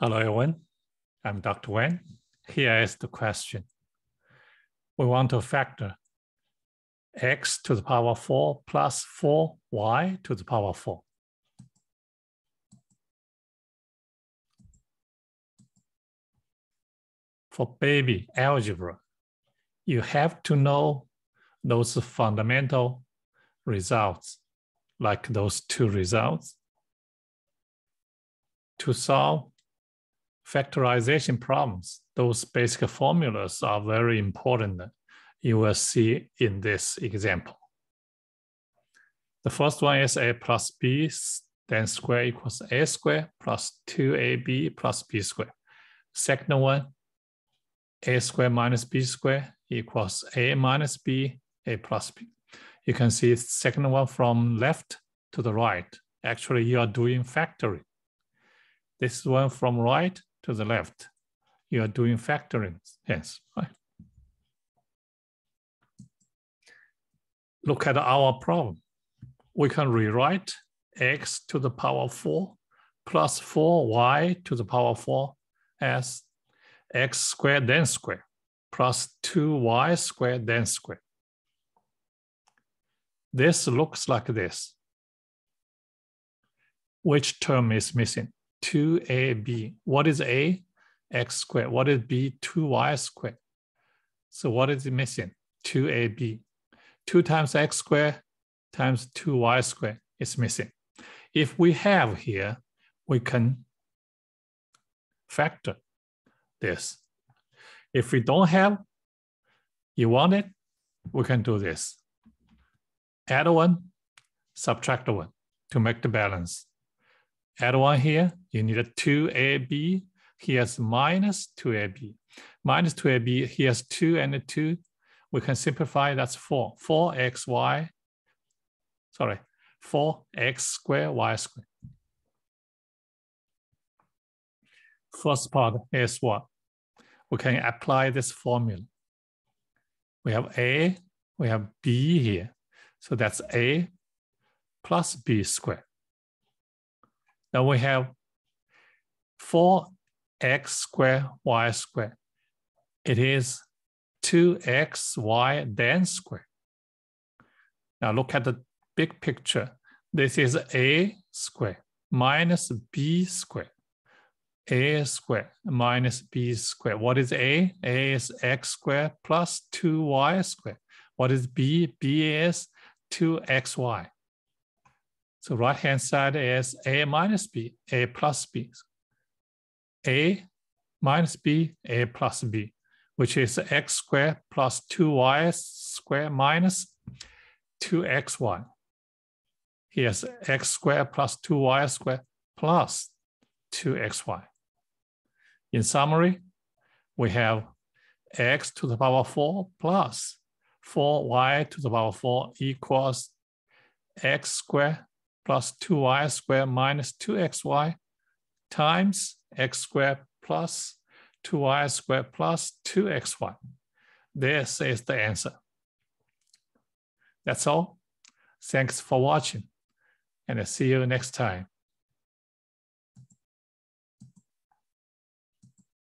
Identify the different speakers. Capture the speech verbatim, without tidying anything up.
Speaker 1: Hello, everyone. I'm Doctor Wang. Here is the question. We want to factor x to the power four plus four y to the power four. For baby algebra, you have to know those fundamental results, like those two results. To solve factorization problems, those basic formulas are very important. You will see in this example. The first one is a plus b then square equals a square plus two a b plus b square. Second one, a square minus b square equals a minus b, a plus b. You can see the second one from left to the right. Actually, you are doing factoring. This one from right to the left. You are doing factoring. Yes. Right. Look at our problem. We can rewrite x to the power four plus four y to the power four as x squared then squared plus two y squared then squared. This looks like this. Which term is missing? two a b. What is a? X squared. What is b? two y squared. So what is missing? two a b. two times x squared times two y squared is missing. If we have here, we can factor this. If we don't have, you want it, we can do this. Add one, subtract one to make the balance. Add one here, you need a two a b. Here's minus two a b. Minus two a b, here's two and a two. We can simplify, that's four. four x y, sorry, four x squared y squared. First part is what? We can apply this formula. We have a, we have b here. So that's a plus b squared. Then we have four x squared y squared. It is two x y then squared. Now look at the big picture. This is a squared minus b squared. A squared minus b squared. What is a? A is x squared plus two y squared. What is b? B is two x y. So right hand side is a minus b, a plus b. A minus b, a plus b, which is x squared plus two y squared minus two x y. Here's x squared plus two y squared plus two x y. In summary, we have x to the power four plus four y to the power four equals x squared plus two y squared minus two x y times x squared plus two y squared plus two x y. This is the answer. That's all. Thanks for watching, and I'll see you next time.